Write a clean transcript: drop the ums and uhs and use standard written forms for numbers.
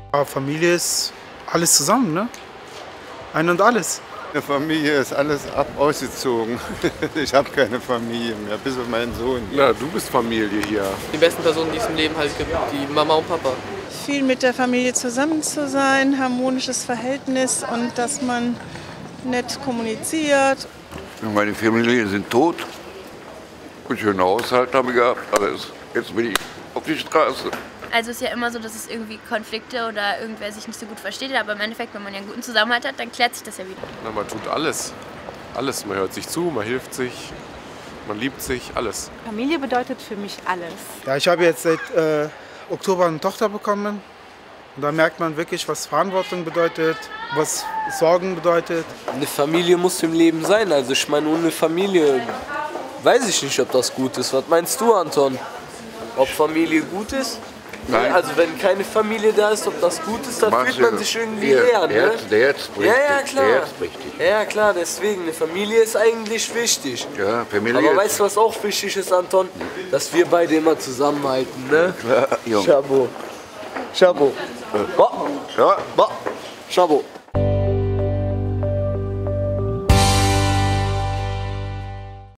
Aber Familie ist alles zusammen, ne? Ein und alles. Eine Familie ist alles ausgezogen. Ich habe keine Familie mehr, bis auf meinen Sohn. Na, du bist Familie hier. Die besten Personen, die es im Leben halt gibt, die Mama und Papa. Viel mit der Familie zusammen zu sein, harmonisches Verhältnis und dass man nett kommuniziert. Meine Familie sind tot. Einen schönen Haushalt habe ich gehabt, alles. Jetzt bin ich auf die Straße. Also es ist ja immer so, dass es irgendwie Konflikte oder irgendwer sich nicht so gut versteht. Aber im Endeffekt, wenn man ja einen guten Zusammenhalt hat, dann klärt sich das ja wieder. Na, man tut alles. Alles. Man hört sich zu, man hilft sich, man liebt sich, alles. Familie bedeutet für mich alles. Ja, ich habe jetzt seit Oktober eine Tochter bekommen. Und da merkt man wirklich, was Verantwortung bedeutet, was Sorgen bedeutet. Eine Familie muss im Leben sein. Also ich meine, ohne Familie weiß ich nicht, ob das gut ist. Was meinst du, Anton? Ob Familie gut ist? Nein. Also wenn keine Familie da ist, ob das gut ist, dann fühlt man sich irgendwie leer. Ne? Der Herz bricht. Ja, klar. Der Herz bricht dich. Ja, klar, deswegen. Eine Familie ist eigentlich wichtig. Ja, Familie. Aber weißt du, was auch wichtig ist, Anton? Dass wir beide immer zusammenhalten, ne? Klar, Junge. Chapeau. Chapeau. Ja. Chapeau.